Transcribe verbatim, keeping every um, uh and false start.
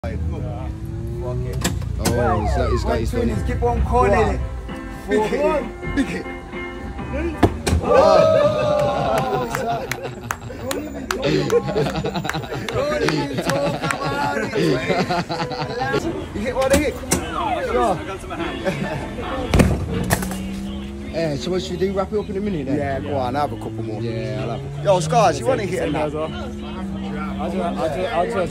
Oh, he's got, he's got his money. Keep on calling it. Big hit. Big hit. Oh! Don't even talk about it. You hit one hit. Sure. Yeah, so what should we do? Wrap it up in a minute then? Yeah, go on, I'll have a couple more. Yeah, I'll have a couple. Yo, Scars, you want to hit a nut? I'll just, I'll just, I'll just